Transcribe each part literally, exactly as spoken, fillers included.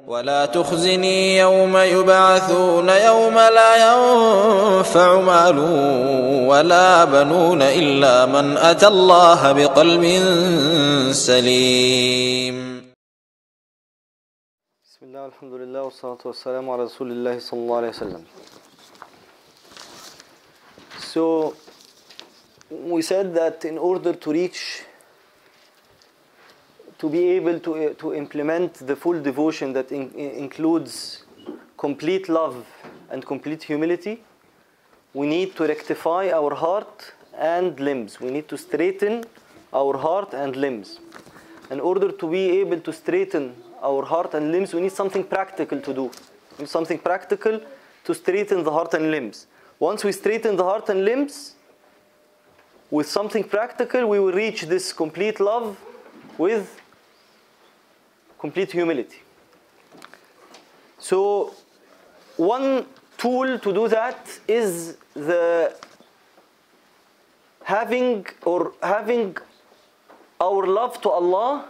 ولا تخزني يوم يبعثون يوم لا ينفع مال ولا بنون إلا من أتى الله بقلب سليم. بسم الله والحمد لله والصلاة والسلام على رسول الله صلى الله عليه وسلم. So we said that in order to reach, to be able to, to implement the full devotion that in, includes complete love and complete humility, we need to rectify our heart and limbs. We need to straighten our heart and limbs. In order to be able to straighten our heart and limbs, we need something practical to do. We need something practical to straighten the heart and limbs. Once we straighten the heart and limbs with something practical, we will reach this complete love with complete humility. So one tool to do that is the having or having our love to Allah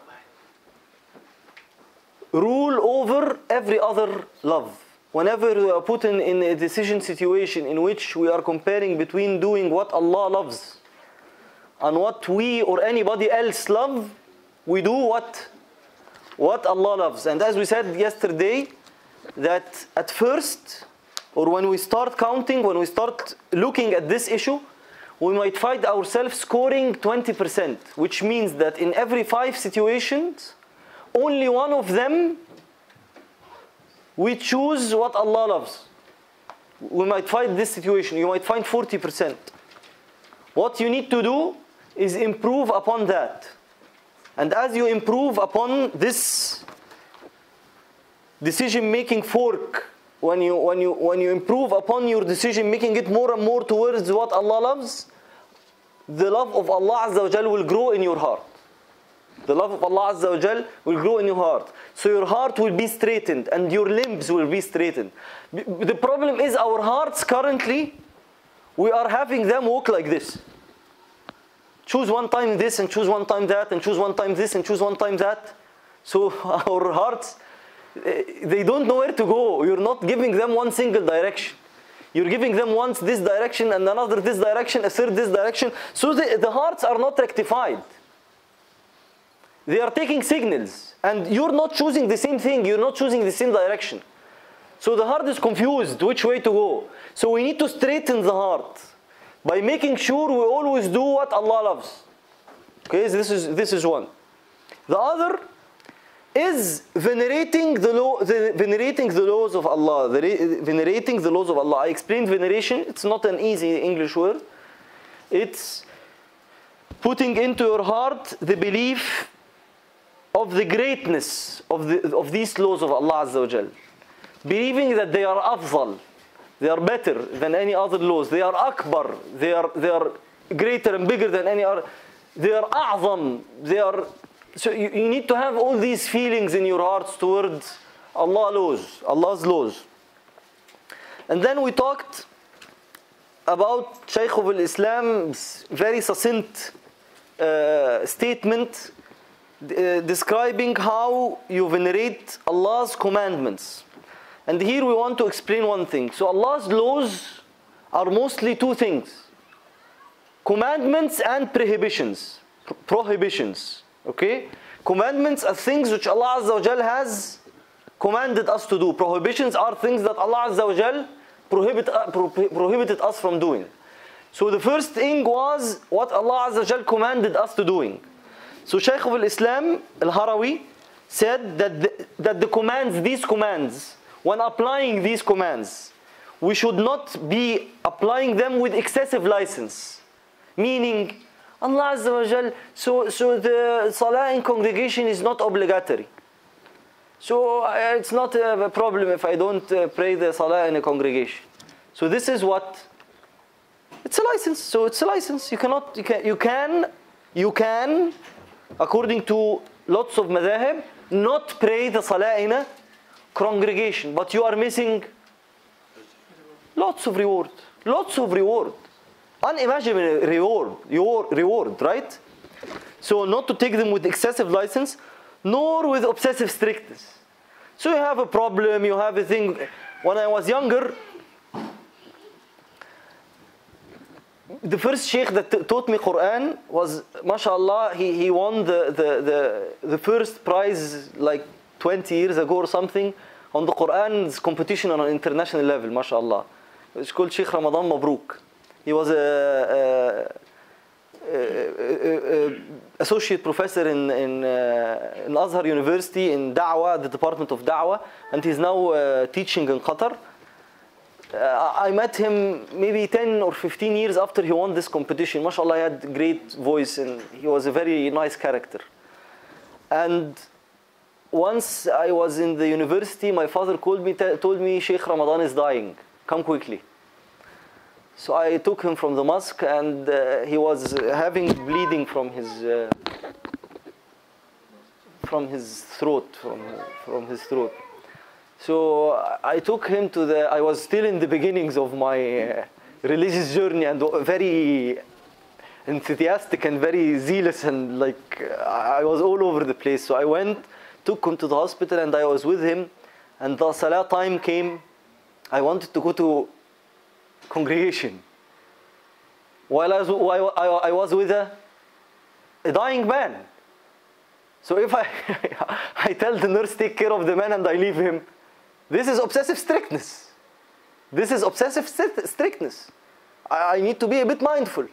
rule over every other love. Whenever we are put in, in a decision situation in which we are comparing between doing what Allah loves and what we or anybody else love, we do what what Allah loves. And as we said yesterday, that at first, or when we start counting, when we start looking at this issue, we might find ourselves scoring twenty percent, which means that in every five situations, only one of them we choose what Allah loves. We might find this situation, you might find forty percent. What you need to do is improve upon that. And as you improve upon this decision-making fork, when you, when, you, when you improve upon your decision, making it more and more towards what Allah loves, the love of Allah Azza wa Jal will grow in your heart. The love of Allah Azza wa Jal will grow in your heart. So your heart will be straightened and your limbs will be straightened. The problem is our hearts currently, we are having them walk like this. Choose one time this and choose one time that and choose one time this and choose one time that. So our hearts, they don't know where to go. You're not giving them one single direction. You're giving them once this direction and another this direction, a third this direction. So the, the hearts are not rectified. They are taking signals and you're not choosing the same thing. You're not choosing the same direction. So the heart is confused which way to go. So we need to straighten the heart by making sure we always do what Allah loves. Okay, this is, this is one. The other is venerating the, law, the, venerating the laws of Allah. The, venerating the laws of Allah. I explained veneration. It's not an easy English word. It's putting into your heart the belief of the greatness of, the, of these laws of Allah Azza wa Jal. Believing that they are afdal, they are better than any other laws. They are akbar, they are, they are greater and bigger than any other. They are a'zam, they are... So you, you need to have all these feelings in your hearts towards Allah laws, Allah's laws. And then we talked about Shaykh of al-Islam's very succinct uh, statement uh, describing how you venerate Allah's commandments. And here we want to explain one thing. So Allah's laws are mostly two things: commandments and prohibitions. Prohibitions. Okay? Commandments are things which Allah Azza wa Jal has commanded us to do. Prohibitions are things that Allah Azza wa Jal prohibit, uh, pro prohibited us from doing. So the first thing was what Allah Azza wa Jal commanded us to doing. So Shaykh of al-Islam al-Harawi said that the, that the commands, these commands, when applying these commands, we should not be applying them with excessive license. Meaning, Allah Azza wa Jal, so, so the salah in congregation is not obligatory. So uh, it's not a problem if I don't uh, pray the salah in a congregation. So this is what? It's a license. So it's a license. You cannot, you can, you can, you can according to lots of madhahib, not pray the salah in a congregation, but you are missing lots of reward, lots of reward, unimaginable reward, your reward, right? So not to take them with excessive license, nor with obsessive strictness. So you have a problem, you have a thing. When I was younger, the first sheikh that t- taught me Quran was, mashallah, he, he won the, the, the, the first prize like twenty years ago or something on the Quran's competition on an international level, mashallah. It's called Sheikh Ramadan Mabrook. He was a, a, a, a, a associate professor in, in, uh, in Azhar University in Da'wah, the Department of Da'wah, and he's now uh, teaching in Qatar. Uh, I met him maybe ten or fifteen years after he won this competition. MashaAllah, he had a great voice and he was a very nice character. And once I was in the university, my father called me, t- told me Sheikh Ramadan is dying. Come quickly. So I took him from the mosque and uh, he was having bleeding from his uh, from his throat, from, from his throat. So I took him to the, I was still in the beginnings of my uh, religious journey and very enthusiastic and very zealous and like I was all over the place. So I went, took him to the hospital and I was with him, and the salah time came. I wanted to go to congregation while I was, while I, I was with a, a dying man. So if I, I tell the nurse take care of the man and I leave him, this is obsessive strictness. This is obsessive strictness. I, I need to be a bit mindful.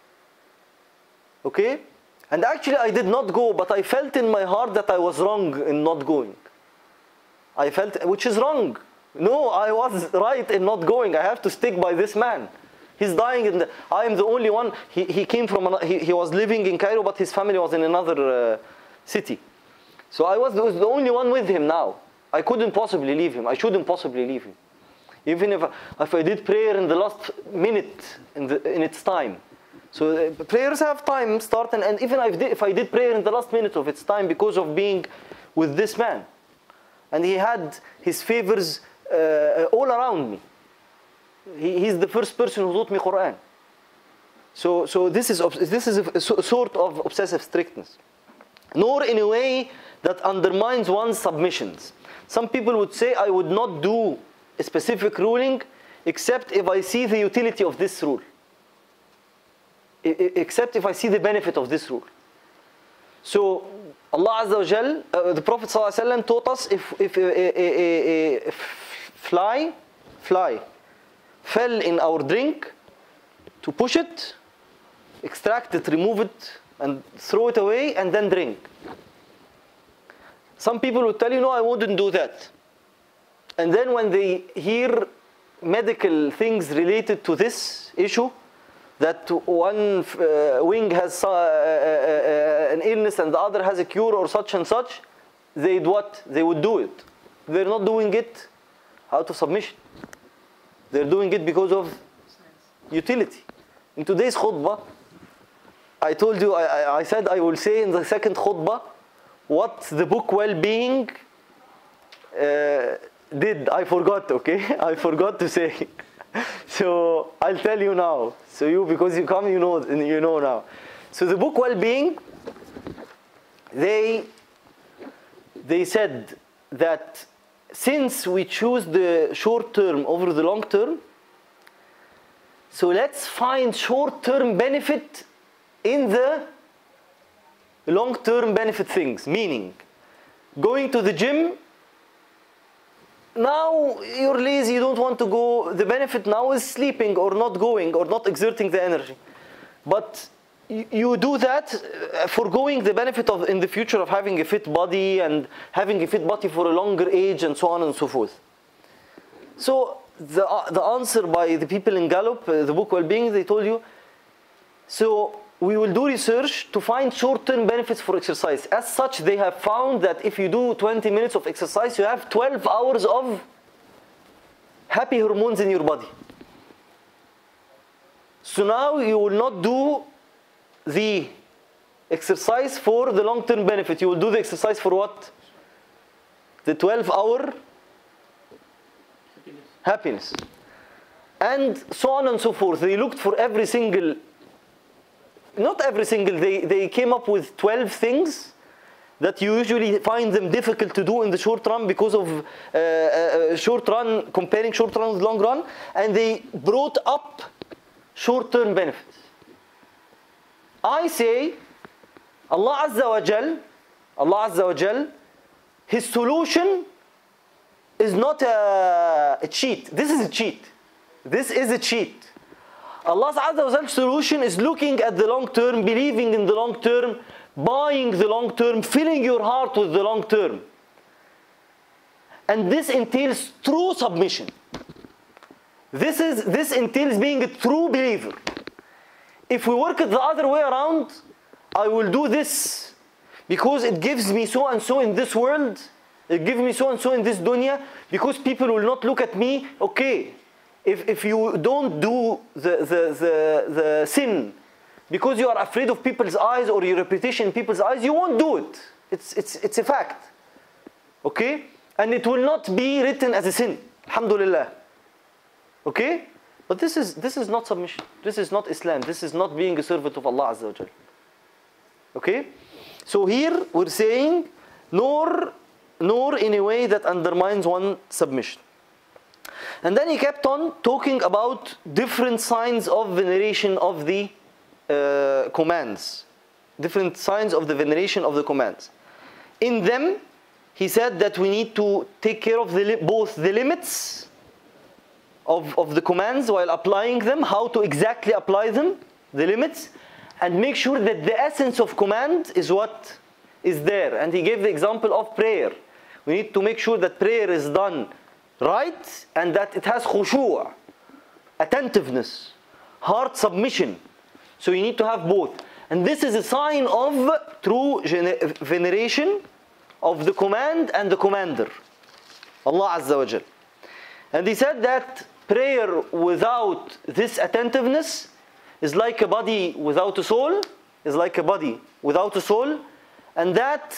Okay? And actually I did not go, but I felt in my heart that I was wrong in not going. I felt, which is wrong. No, I was right in not going. I have to stick by this man. He's dying, and I am the only one. He, he came from, an, he, he was living in Cairo, but his family was in another uh, city. So I was, was the only one with him now. I couldn't possibly leave him. I shouldn't possibly leave him. Even if, if I did prayer in the last minute, in, the, in its time. So uh, prayers have time starting, and even if I, did, if I did prayer in the last minute of its time because of being with this man. And he had his favors uh, all around me. He, he's the first person who taught me Quran. So, so this is, this is a sort of obsessive strictness. Nor in a way that undermines one's submissions. Some people would say, I would not do a specific ruling except if I see the utility of this rule. I, except if I see the benefit of this rule. So Allah Azza wa Jal, uh, the Prophet Sallallahu Alaihi Wasallam taught us if, if a, a, a, a fly, fly fell in our drink, to push it, extract it, remove it, and throw it away, and then drink. Some people would tell you, no, I wouldn't do that. And then when they hear medical things related to this issue, that one uh, wing has uh, uh, uh, an illness and the other has a cure or such and such, they'd what? They would do it. They're not doing it out of submission. They're doing it because of utility. In today's khutbah, I told you, I, I said I will say in the second khutbah what the book Well-Being uh, did. I forgot, okay? I forgot to say. So I'll tell you now. So you, because you come, you know, you know now. So the book Well-Being, they, they said that since we choose the short term over the long term, so let's find short term benefit in the long term benefit things. Meaning, going to the gym, now you're lazy, you don't want to go. The benefit now is sleeping or not going or not exerting the energy. But you do that, foregoing the benefit of in the future of having a fit body and having a fit body for a longer age and so on and so forth. So the, uh, the answer by the people in Gallup, uh, the book Well-Being, they told you, so we will do research to find short-term benefits for exercise. As such, they have found that if you do twenty minutes of exercise, you have twelve hours of happy hormones in your body. So now you will not do the exercise for the long-term benefit. You will do the exercise for what? The twelve hour happiness. happiness. And so on and so forth. They looked for every single, not every single, they, they came up with twelve things that you usually find them difficult to do in the short run because of uh, uh, short run, comparing short run with long run, and they brought up short-term benefits. I say, Allah Azza wa Jal, Allah Azza wa Jal, His solution is not a, a cheat. This is a cheat. This is a cheat. Allah Azza wa Jal's solution is looking at the long term, believing in the long term, buying the long term, filling your heart with the long term. And this entails true submission. This, is, this entails being a true believer. If we work it the other way around, I will do this because it gives me so and so in this world, it gives me so and so in this dunya, because people will not look at me, okay, if, if you don't do the, the, the, the sin, because you are afraid of people's eyes or your reputation in people's eyes, you won't do it. It's, it's, it's a fact. Okay? And it will not be written as a sin. Alhamdulillah. Okay? But this is, this is not submission. This is not Islam. This is not being a servant of Allah Azza wa Jal. Okay? So here we're saying, nor, nor in a way that undermines one's submission. And then he kept on talking about different signs of veneration of the Uh, commands, different signs of the veneration of the commands. In them, he said that we need to take care of the both the limits of, of the commands while applying them, how to exactly apply them, the limits, and make sure that the essence of command is what is there. And he gave the example of prayer. We need to make sure that prayer is done right and that it has khushu', attentiveness, heart submission. So you need to have both. And this is a sign of true veneration of the command and the commander, Allah Azza wa Jal. And he said that prayer without this attentiveness is like a body without a soul, is like a body without a soul, and that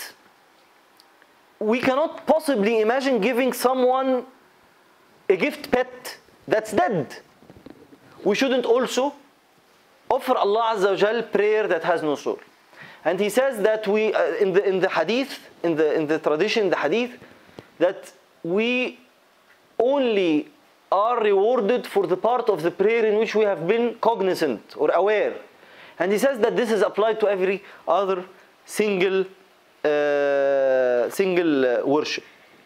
we cannot possibly imagine giving someone a gift pet that's dead. We shouldn't also offer Allah Azza wa Jal prayer that has no soul. And he says that we, uh, in the in the hadith, in the in the tradition, the hadith, that we only are rewarded for the part of the prayer in which we have been cognizant or aware. And he says that this is applied to every other single uh, single uh, worship.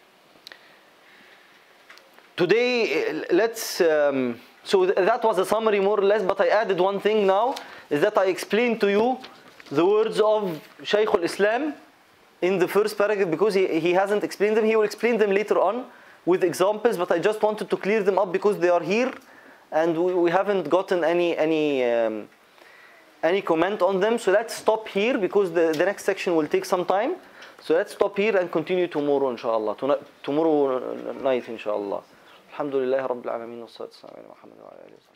Today, let's. Um, So that was a summary more or less, but I added one thing now, is that I explained to you the words of Shaykh al-Islam in the first paragraph, because he, he hasn't explained them. He will explain them later on with examples, but I just wanted to clear them up because they are here and we, we haven't gotten any any um, any comment on them. So let's stop here because the, the next section will take some time. So let's stop here and continue tomorrow inshallah. Tomorrow night inshallah. الحمد لله رب العالمين والصلاة والسلام على محمد وعلى آله وصحبه